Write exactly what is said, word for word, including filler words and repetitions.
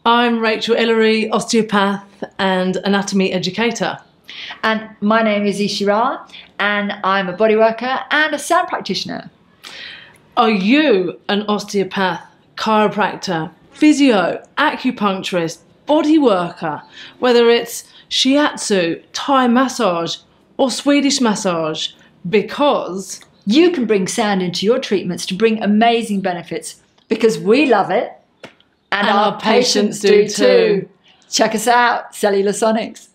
I'm Rachel Ellery, Osteopath and Anatomy Educator. And my name is Eeshi-Ra, and I'm a bodyworker and a sound practitioner. Are you an osteopath, chiropractor, physio, acupuncturist, bodyworker, whether it's shiatsu, Thai massage or Swedish massage? Because you can bring sound into your treatments to bring amazing benefits, because we love it and, and our, our patients, patients do do too. too. Check us out, Cellular Sonics.